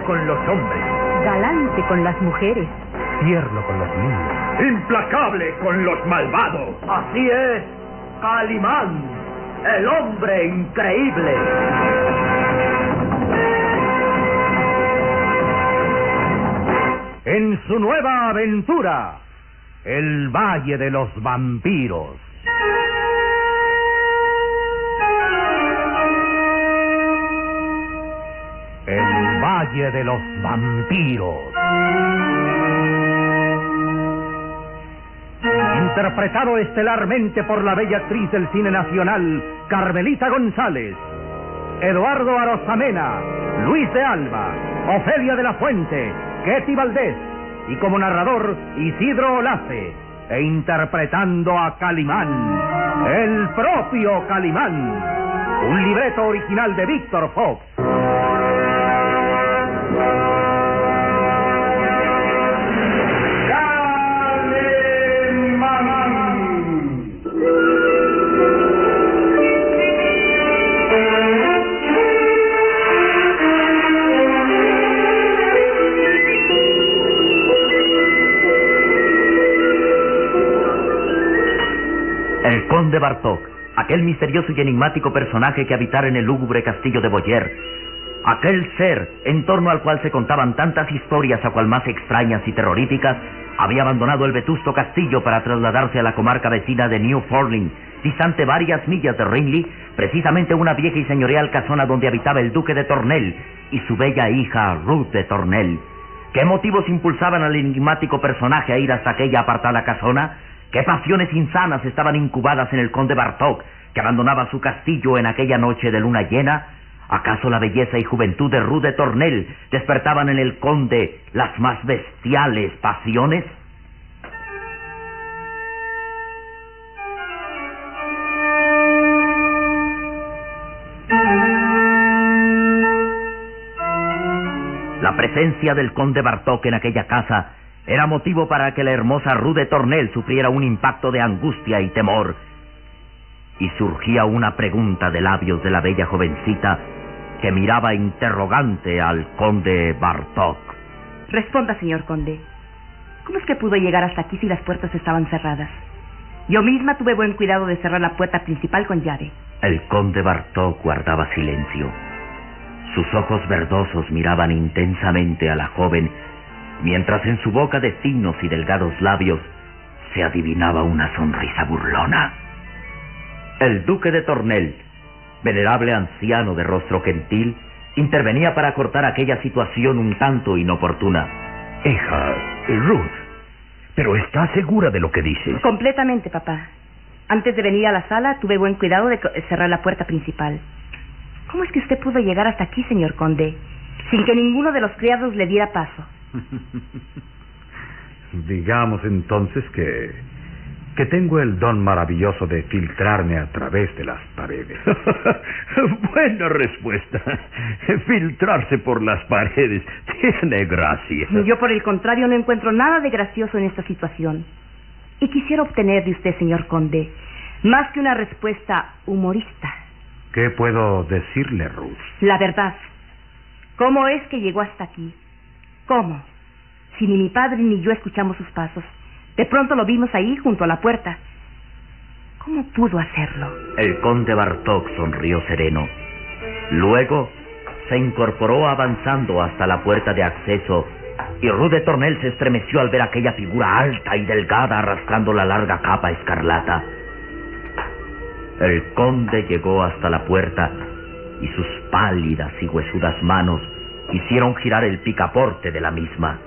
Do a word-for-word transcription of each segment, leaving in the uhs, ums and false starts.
con los hombres, galante con las mujeres, tierno con los niños, implacable con los malvados. Así es, Calimán, el hombre increíble. En su nueva aventura, el Valle de los Vampiros. El Valle de los Vampiros. Interpretado estelarmente por la bella actriz del cine nacional, Carmelita González, Eduardo Arosamena, Luis de Alba, Ofelia de la Fuente, Ketty Valdés, y como narrador, Isidro Olace, e interpretando a Calimán, el propio Calimán, un libreto original de Víctor Fox. El conde Bartók, aquel misterioso y enigmático personaje que habitara en el lúgubre castillo de Boyer, aquel ser en torno al cual se contaban tantas historias a cual más extrañas y terroríficas, había abandonado el vetusto castillo para trasladarse a la comarca vecina de New Forlín, distante varias millas de Ringley, precisamente una vieja y señorial casona donde habitaba el duque de Tornel y su bella hija Ruth de Tornel. ¿Qué motivos impulsaban al enigmático personaje a ir hasta aquella apartada casona? ¿Qué pasiones insanas estaban incubadas en el conde Bartók, que abandonaba su castillo en aquella noche de luna llena? ¿Acaso la belleza y juventud de Ruth de Tornel despertaban en el conde las más bestiales pasiones? La presencia del conde Bartók en aquella casa era motivo para que la hermosa Ruth de Tornel sufriera un impacto de angustia y temor. Y surgía una pregunta de labios de la bella jovencita que miraba interrogante al conde Bartók. Responda, señor conde. ¿Cómo es que pudo llegar hasta aquí si las puertas estaban cerradas? Yo misma tuve buen cuidado de cerrar la puerta principal con llave. El conde Bartók guardaba silencio. Sus ojos verdosos miraban intensamente a la joven, mientras en su boca de finos y delgados labios se adivinaba una sonrisa burlona. El duque de Tornel, venerable anciano de rostro gentil, intervenía para cortar aquella situación un tanto inoportuna. Hija, Ruth, ¿pero estás segura de lo que dices? Completamente, papá. Antes de venir a la sala tuve buen cuidado de cerrar la puerta principal. ¿Cómo es que usted pudo llegar hasta aquí, señor conde, sin que ninguno de los criados le diera paso? Digamos entonces que que tengo el don maravilloso de filtrarme a través de las paredes. Buena respuesta. Filtrarse por las paredes tiene gracia. Yo, por el contrario, no encuentro nada de gracioso en esta situación. Y quisiera obtener de usted, señor conde, más que una respuesta humorista. ¿Qué puedo decirle, Ruth? La verdad. ¿Cómo es que llegó hasta aquí? ¿Cómo? Si ni mi padre ni yo escuchamos sus pasos. De pronto lo vimos ahí, junto a la puerta. ¿Cómo pudo hacerlo? El conde Bartók sonrió sereno. Luego se incorporó avanzando hasta la puerta de acceso, y Ruth de Tornel se estremeció al ver aquella figura alta y delgada arrastrando la larga capa escarlata. El conde llegó hasta la puerta, y sus pálidas y huesudas manos hicieron girar el picaporte de la misma.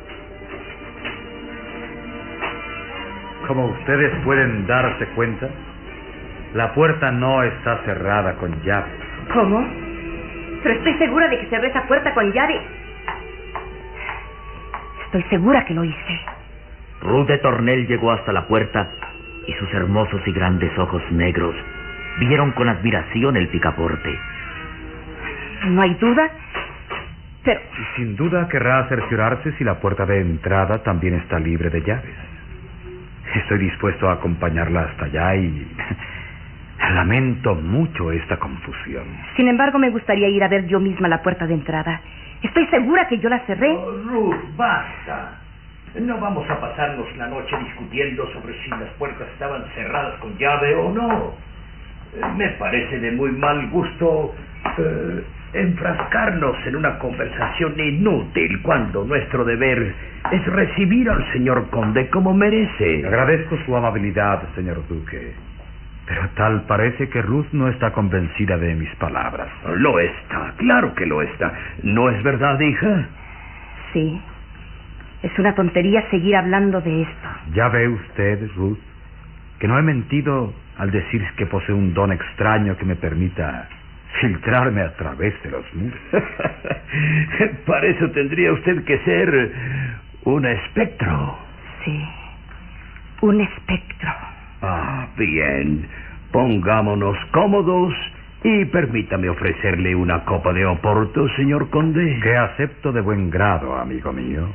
Como ustedes pueden darse cuenta, la puerta no está cerrada con llave. ¿Cómo? Pero estoy segura de que cerré esa puerta con llave. Estoy segura que lo hice. Ruth de Tornel llegó hasta la puerta, y sus hermosos y grandes ojos negros vieron con admiración el picaporte. No hay duda, pero... Y sin duda querrá cerciorarse si la puerta de entrada también está libre de llaves. Estoy dispuesto a acompañarla hasta allá y... lamento mucho esta confusión. Sin embargo, me gustaría ir a ver yo misma la puerta de entrada Estoy segura que yo la cerré. Oh, Ruth, basta. No vamos a pasarnos la noche discutiendo sobre si las puertas estaban cerradas con llave o no. Eh, Me parece de muy mal gusto eh, enfrascarnos en una conversación inútil cuando nuestro deber es recibir al señor conde como merece. Agradezco su amabilidad, señor duque. Pero tal parece que Ruth no está convencida de mis palabras. Lo está, claro que lo está. ¿No es verdad, hija? Sí. Es una tontería seguir hablando de esto. ¿Ya ve usted, Ruth, que no he mentido al decir que posee un don extraño que me permita filtrarme a través de los muros? Para eso tendría usted que ser un espectro. Sí. Un espectro. Ah, bien. Pongámonos cómodos y permítame ofrecerle una copa de Oporto, señor conde. Que acepto de buen grado, amigo mío.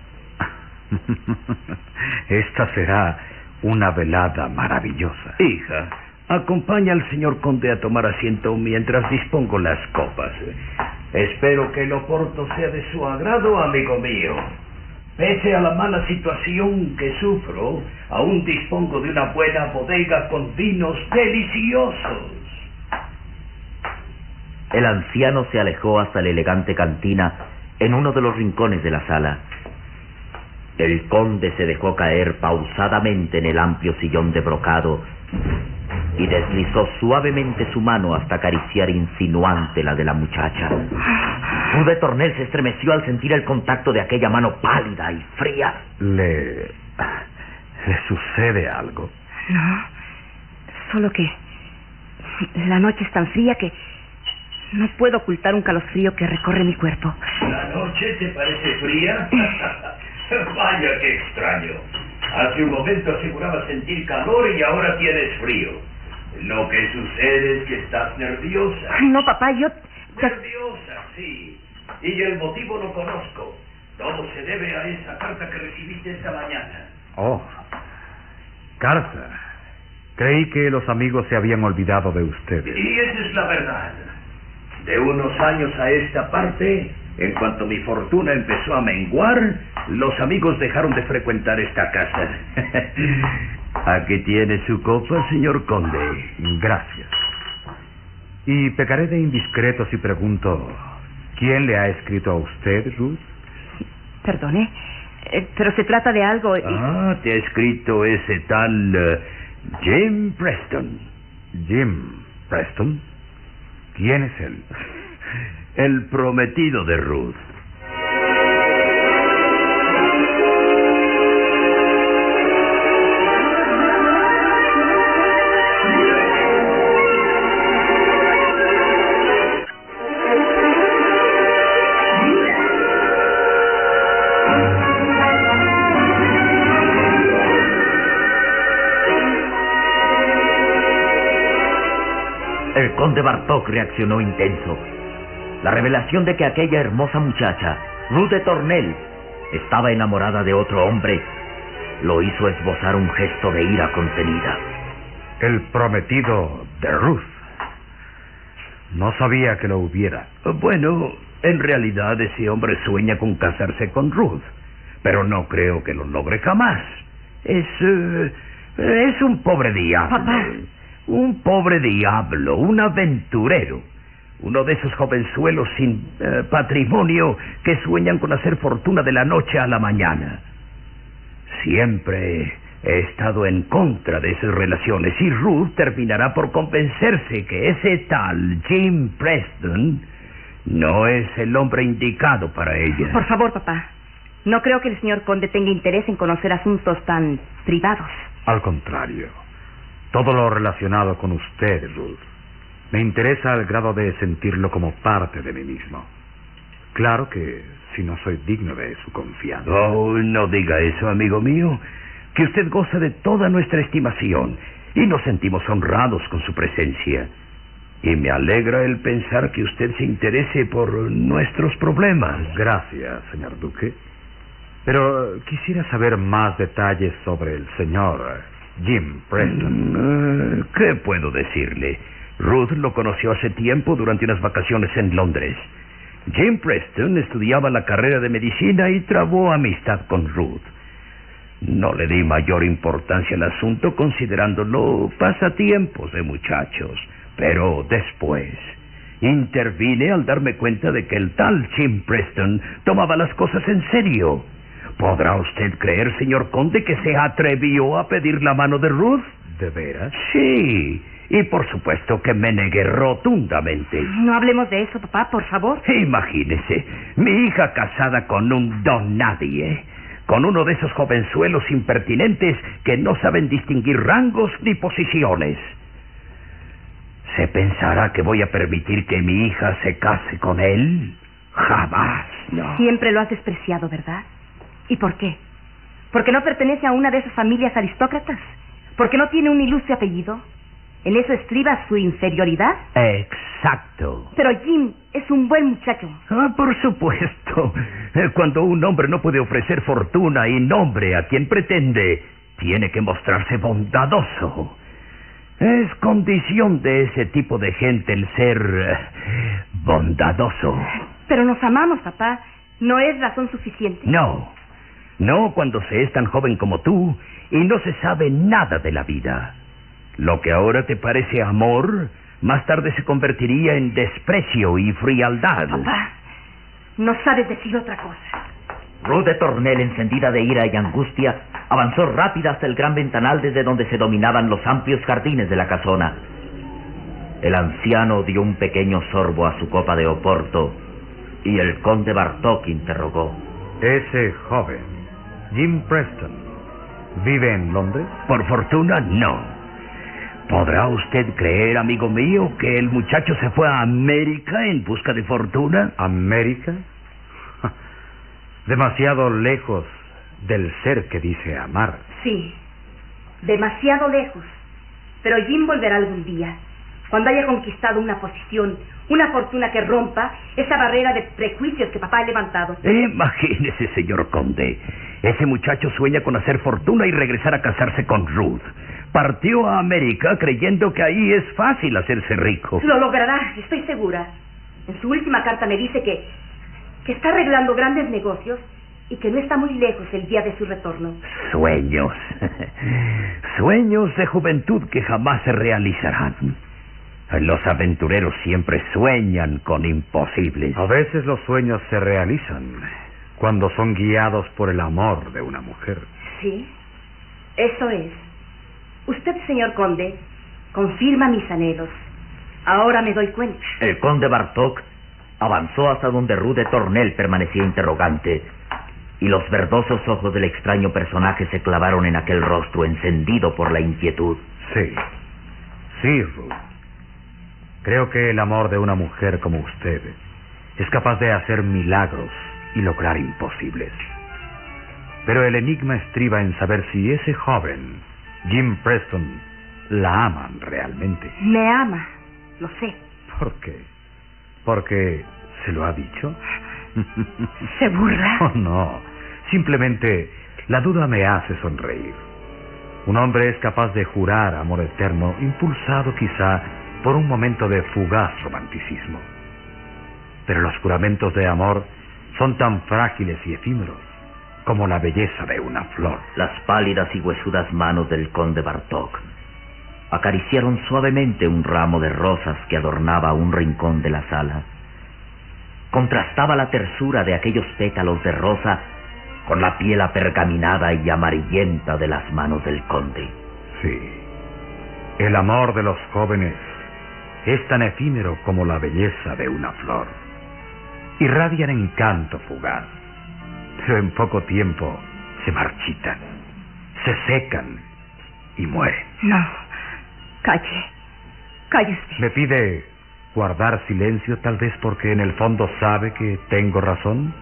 Esta será una velada maravillosa. Hija, acompaña al señor conde a tomar asiento mientras dispongo las copas. Espero que el Oporto sea de su agrado, amigo mío. Pese a la mala situación que sufro, aún dispongo de una buena bodega con vinos deliciosos. El anciano se alejó hasta la elegante cantina en uno de los rincones de la sala. El conde se dejó caer pausadamente en el amplio sillón de brocado y deslizó suavemente su mano hasta acariciar insinuante la de la muchacha. Ruth de Tornel se estremeció al sentir el contacto de aquella mano pálida y fría. ¿Le... le sucede algo? No, solo que la noche es tan fría que no puedo ocultar un calofrío que recorre mi cuerpo. ¿La noche te parece fría? Vaya, qué extraño. Hace un momento aseguraba sentir calor y ahora tienes frío. Lo que sucede es que estás nerviosa. Ay, no, papá, yo... Nerviosa, sí. Y el motivo lo conozco. Todo se debe a esa carta que recibiste esta mañana. Oh, carta. Creí que los amigos se habían olvidado de ustedes. Y esa es la verdad. De unos años a esta parte, en cuanto mi fortuna empezó a menguar, los amigos dejaron de frecuentar esta casa. Aquí tiene su copa, señor conde. Gracias. Y pecaré de indiscreto si pregunto, ¿quién le ha escrito a usted, Ruth? Perdone, eh, pero se trata de algo... y- Ah, te ha escrito ese tal eh, Jim Preston. Jim Preston. ¿Quién es él? El prometido de Ruth. El conde Bartók reaccionó intenso. La revelación de que aquella hermosa muchacha, Ruth de Tornel, estaba enamorada de otro hombre, lo hizo esbozar un gesto de ira contenida. El prometido de Ruth. No sabía que lo hubiera. Bueno, en realidad ese hombre sueña con casarse con Ruth, pero no creo que lo logre jamás. Es... eh, es un pobre diablo. Papá. Un pobre diablo, un aventurero. Uno de esos jovenzuelos sin eh, patrimonio que sueñan con hacer fortuna de la noche a la mañana. Siempre he estado en contra de esas relaciones y Ruth terminará por convencerse que ese tal Jim Preston no es el hombre indicado para ella. Por favor, papá. No creo que el señor conde tenga interés en conocer asuntos tan privados. Al contrario, todo lo relacionado con usted, Ruth, me interesa al grado de sentirlo como parte de mí mismo. Claro que si no soy digno de su confianza. Oh, no diga eso, amigo mío, que usted goza de toda nuestra estimación y nos sentimos honrados con su presencia. Y me alegra el pensar que usted se interese por nuestros problemas. Gracias, señor duque. Pero quisiera saber más detalles sobre el señor Jim Preston. Mm, ¿Qué puedo decirle? Ruth lo conoció hace tiempo durante unas vacaciones en Londres. Jim Preston estudiaba la carrera de medicina y trabó amistad con Ruth. No le di mayor importancia al asunto considerándolo pasatiempos de muchachos, pero después intervine al darme cuenta de que el tal Jim Preston tomaba las cosas en serio. ¿Podrá usted creer, señor conde, que se atrevió a pedir la mano de Ruth? ¿De veras? Sí, y por supuesto que me negué rotundamente. No hablemos de eso, papá, por favor. Imagínese, mi hija casada con un don nadie, con uno de esos jovenzuelos impertinentes que no saben distinguir rangos ni posiciones. ¿Se pensará que voy a permitir que mi hija se case con él? Jamás, no. Siempre lo has despreciado, ¿verdad? ¿Y por qué? ¿Porque no pertenece a una de esas familias aristócratas? ¿Porque no tiene un ilustre apellido? ¿En eso estriba su inferioridad? Exacto. Pero Jim es un buen muchacho. Ah, por supuesto. Cuando un hombre no puede ofrecer fortuna y nombre a quien pretende, tiene que mostrarse bondadoso. Es condición de ese tipo de gente el ser eh, bondadoso. Pero nos amamos, papá. No es razón suficiente. No. No cuando se es tan joven como tú y no se sabe nada de la vida. Lo que ahora te parece amor, más tarde se convertiría en desprecio y frialdad. Papá, no sabes decir otra cosa. Ruth de Tornel, encendida de ira y angustia, avanzó rápida hasta el gran ventanal desde donde se dominaban los amplios jardines de la casona. El anciano dio un pequeño sorbo a su copa de oporto y el conde Bartók interrogó. Ese joven, Jim Preston, ¿vive en Londres? Por fortuna, no. ¿Podrá usted creer, amigo mío, que el muchacho se fue a América en busca de fortuna? ¿América? Demasiado lejos del ser que dice amar. Sí, demasiado lejos. Pero Jim volverá algún día, cuando haya conquistado una posición, una fortuna que rompa esa barrera de prejuicios que papá ha levantado. Imagínese, señor conde. Ese muchacho sueña con hacer fortuna y regresar a casarse con Ruth. Partió a América creyendo que ahí es fácil hacerse rico. Lo logrará, estoy segura. En su última carta me dice que, que está arreglando grandes negocios y que no está muy lejos el día de su retorno. Sueños. Sueños de juventud que jamás se realizarán. Los aventureros siempre sueñan con imposibles. A veces los sueños se realizan cuando son guiados por el amor de una mujer. Sí, eso es. Usted, señor conde, confirma mis anhelos. Ahora me doy cuenta. El conde Bartók avanzó hasta donde Ruth de Tornel permanecía interrogante, y los verdosos ojos del extraño personaje se clavaron en aquel rostro encendido por la inquietud. Sí, sí, Ruth. Creo que el amor de una mujer como usted es capaz de hacer milagros y lograr imposibles. Pero el enigma estriba en saber si ese joven, Jim Preston, la aman realmente. Me ama, lo sé. ¿Por qué? ¿Porque se lo ha dicho? ¿Se burla? Oh, no. Simplemente la duda me hace sonreír. Un hombre es capaz de jurar amor eterno, impulsado quizá por un momento de fugaz romanticismo. Pero los juramentos de amor son tan frágiles y efímeros como la belleza de una flor. Las pálidas y huesudas manos del conde Bartók acariciaron suavemente un ramo de rosas que adornaba un rincón de la sala. Contrastaba la tersura de aquellos pétalos de rosa con la piel apergaminada y amarillenta de las manos del conde. Sí, el amor de los jóvenes es tan efímero como la belleza de una flor. Irradian encanto fugaz, pero en poco tiempo se marchitan, se secan y mueren. No, calle, calle usted. ¿Me pide guardar silencio tal vez porque en el fondo sabe que tengo razón?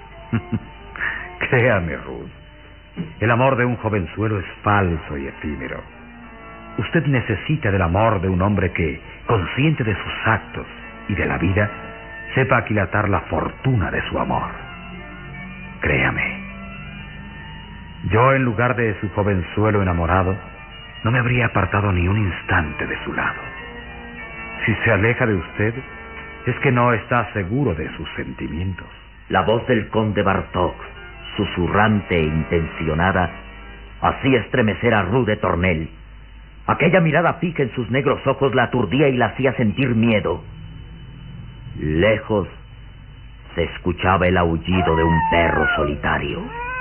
Créame, Ruth, el amor de un jovenzuelo es falso y efímero. Usted necesita del amor de un hombre que, consciente de sus actos y de la vida, sepa aquilatar la fortuna de su amor. Créame, yo en lugar de su jovenzuelo enamorado, no me habría apartado ni un instante de su lado. Si se aleja de usted, Es que no está seguro de sus sentimientos. La voz del conde Bartók, susurrante e intencionada, hacía estremecer a Ruth de Tornel. Aquella mirada fija en sus negros ojos la aturdía y la hacía sentir miedo. Lejos se escuchaba el aullido de un perro solitario.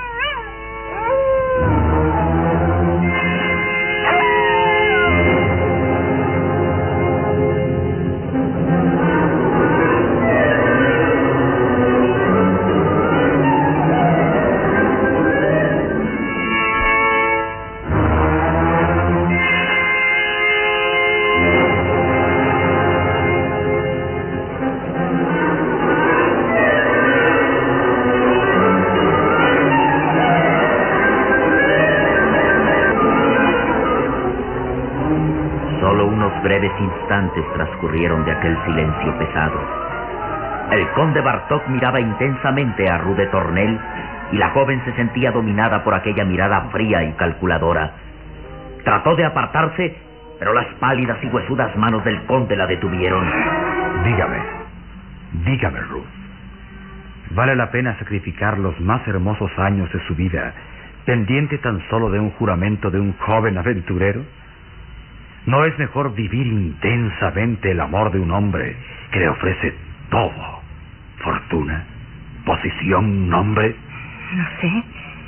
Breves instantes transcurrieron de aquel silencio pesado. El conde Bartók miraba intensamente a Ruth de Tornel y la joven se sentía dominada por aquella mirada fría y calculadora. Trató de apartarse, pero las pálidas y huesudas manos del conde la detuvieron. Dígame, dígame, Ruth. ¿Vale la pena sacrificar los más hermosos años de su vida pendiente tan solo de un juramento de un joven aventurero? ¿No es mejor vivir intensamente el amor de un hombre que le ofrece todo? Fortuna, posición, nombre. No sé.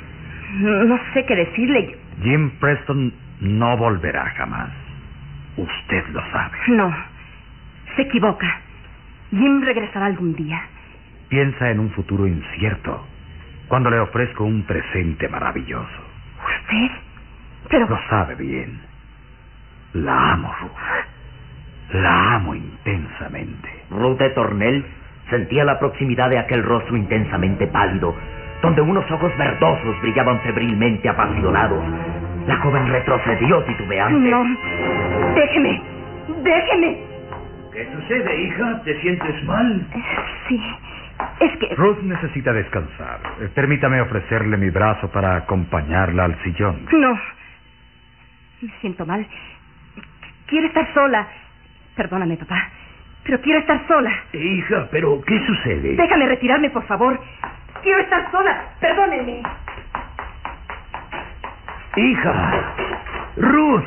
No sé qué decirle. Jim Preston no volverá jamás. Usted lo sabe. No. Se equivoca. Jim regresará algún día. Piensa en un futuro incierto, cuando le ofrezco un presente maravilloso. ¿Usted? Pero... Lo sabe bien. La amo, Ruth. La amo intensamente. Ruth de Tornel sentía la proximidad de aquel rostro intensamente pálido, donde unos ojos verdosos brillaban febrilmente apasionados. La joven retrocedió titubeante. No. Déjeme. Déjeme. ¿Qué sucede, hija? ¿Te sientes mal? Sí. Es que... Ruth necesita descansar. Permítame ofrecerle mi brazo para acompañarla al sillón. No. Me siento mal. Quiero estar sola. Perdóname, papá, pero quiero estar sola. Hija, ¿pero qué sucede? Déjame retirarme, por favor. Quiero estar sola. Perdónenme. Hija. Ruth.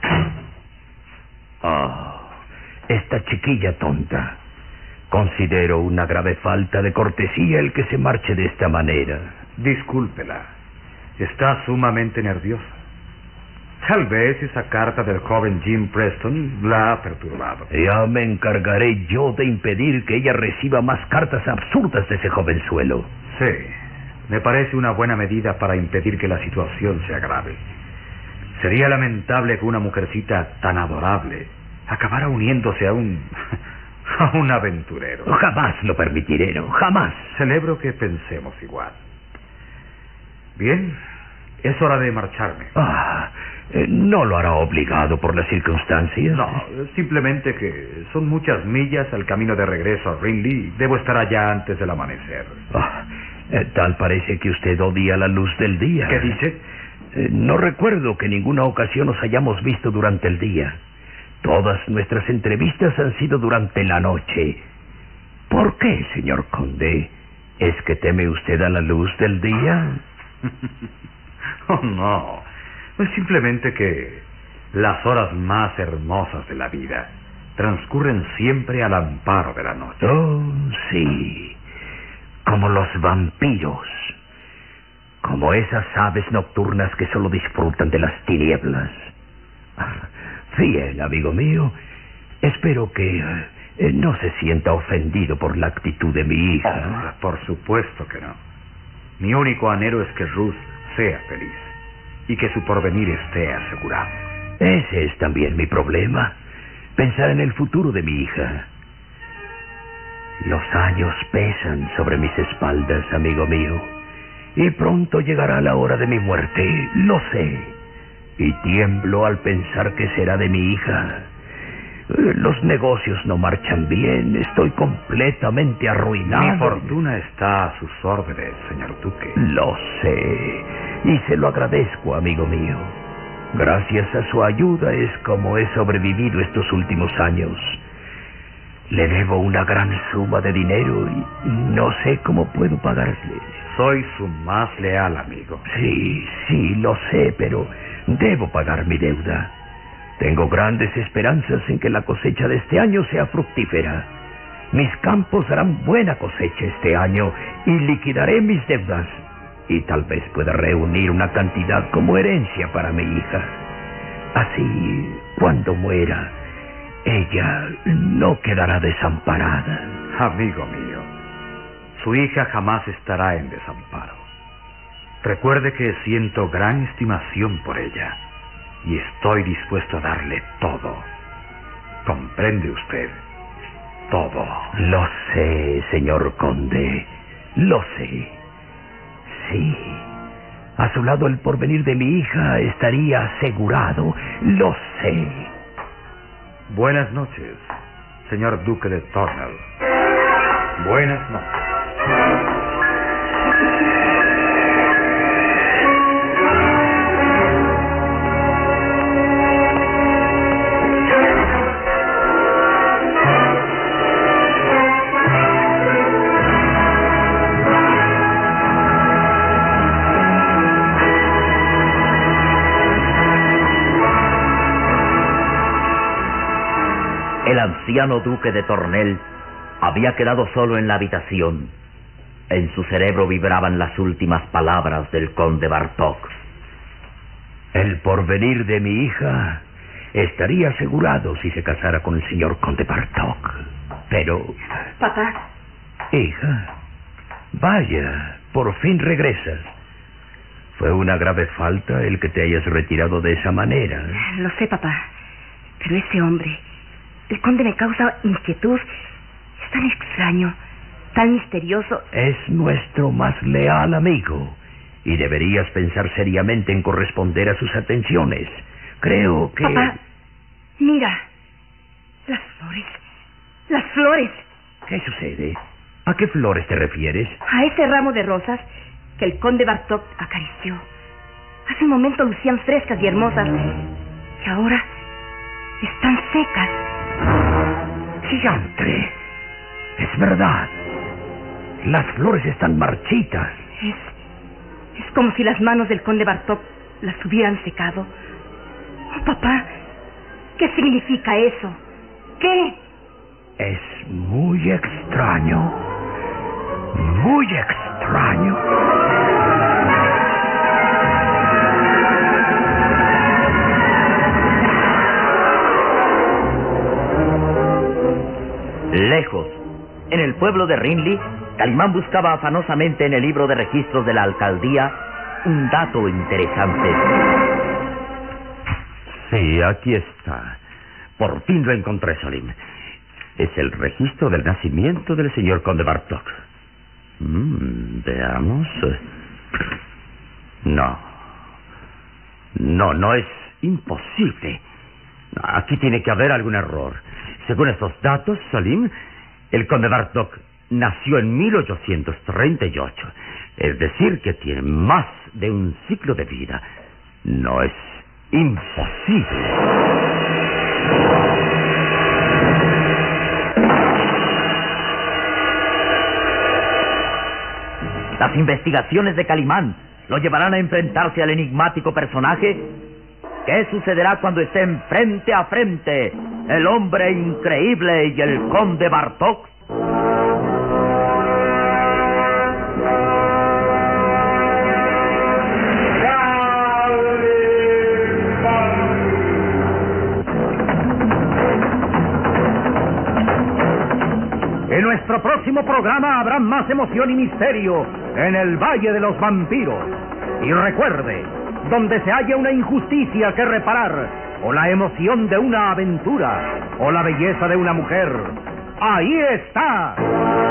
Oh, esta chiquilla tonta. Considero una grave falta de cortesía el que se marche de esta manera. Discúlpela. Está sumamente nerviosa. Tal vez esa carta del joven Jim Preston la ha perturbado. Ya me encargaré yo de impedir que ella reciba más cartas absurdas de ese jovenzuelo. Sí, me parece una buena medida para impedir que la situación se agrave. Sería lamentable que una mujercita tan adorable acabara uniéndose a un... a un aventurero. Jamás lo permitiré, no, jamás. Celebro que pensemos igual. Bien, es hora de marcharme. Ah... Eh, ¿No lo hará obligado por las circunstancias? No, simplemente que son muchas millas al camino de regreso a Ringley y debo estar allá antes del amanecer. Ah, eh, tal parece que usted odia la luz del día. ¿Qué dice? Eh, no recuerdo que en ninguna ocasión nos hayamos visto durante el día. Todas nuestras entrevistas han sido durante la noche. ¿Por qué, señor conde? ¿Es que teme usted a la luz del día? Oh, no. Es simplemente que las horas más hermosas de la vida transcurren siempre al amparo de la noche. Oh, sí. Como los vampiros. Como esas aves nocturnas que solo disfrutan de las tinieblas. Bien, amigo mío. Espero que eh, no se sienta ofendido por la actitud de mi hija. Oh, por supuesto que no. Mi único anhelo es que Ruth sea feliz y que su porvenir esté asegurado. Ese es también mi problema. Pensar en el futuro de mi hija. Los años pesan sobre mis espaldas, amigo mío. Y pronto llegará la hora de mi muerte, lo sé. Y tiemblo al pensar que será de mi hija. Los negocios no marchan bien. Estoy completamente arruinado. Mi fortuna está a sus órdenes, señor duque. Lo sé. Y se lo agradezco, amigo mío. Gracias a su ayuda es como he sobrevivido estos últimos años. Le debo una gran suma de dinero y no sé cómo puedo pagarle. Soy su más leal amigo. Sí, sí, lo sé, pero debo pagar mi deuda. Tengo grandes esperanzas en que la cosecha de este año sea fructífera. Mis campos harán buena cosecha este año y liquidaré mis deudas. Y tal vez pueda reunir una cantidad como herencia para mi hija. Así, cuando muera, ella no quedará desamparada. Amigo mío, su hija jamás estará en desamparo. Recuerde que siento gran estimación por ella y estoy dispuesto a darle todo. ¿Comprende usted? Todo. Lo sé, señor conde, lo sé. Sí, a su lado el porvenir de mi hija estaría asegurado, lo sé. Buenas noches, señor duque de Tornel. Buenas noches. El anciano duque de Tornel había quedado solo en la habitación. En su cerebro vibraban las últimas palabras del conde Bartók. El porvenir de mi hija estaría asegurado si se casara con el señor conde Bartók. Pero... Papá. Hija, vaya, por fin regresas. Fue una grave falta el que te hayas retirado de esa manera. Lo sé, papá. Pero ese hombre... El conde me causa inquietud. Es tan extraño, tan misterioso. Es nuestro más leal amigo y deberías pensar seriamente en corresponder a sus atenciones. Creo que... Papá, mira. Las flores. Las flores. ¿Qué sucede? ¿A qué flores te refieres? A ese ramo de rosas que el conde Bartók acarició. Hace un momento lucían frescas y hermosas y ahora están secas. ¡Gigante! Es verdad. Las flores están marchitas. Es... Es como si las manos del conde Bartók las hubieran secado. Oh, papá, ¿qué significa eso? ¿Qué? Es muy extraño. Muy extraño. Lejos, en el pueblo de Rinley, Calimán buscaba afanosamente en el libro de registros de la alcaldía un dato interesante. Sí, aquí está. Por fin lo encontré, Salim. Es el registro del nacimiento del señor conde Bartók. Mm, veamos. No. No, no es imposible. Aquí tiene que haber algún error. Según estos datos, Salim, el conde Bartók nació en mil ochocientos treinta y ocho. Es decir, que tiene más de un ciclo de vida. No es imposible. Las investigaciones de Calimán lo llevarán a enfrentarse al enigmático personaje. ¿Qué sucederá cuando estén frente a frente el hombre increíble y el conde Bartók? En nuestro próximo programa habrá más emoción y misterio en el Valle de los Vampiros. Y recuerde, donde se haya una injusticia que reparar, o la emoción de una aventura, o la belleza de una mujer, ahí está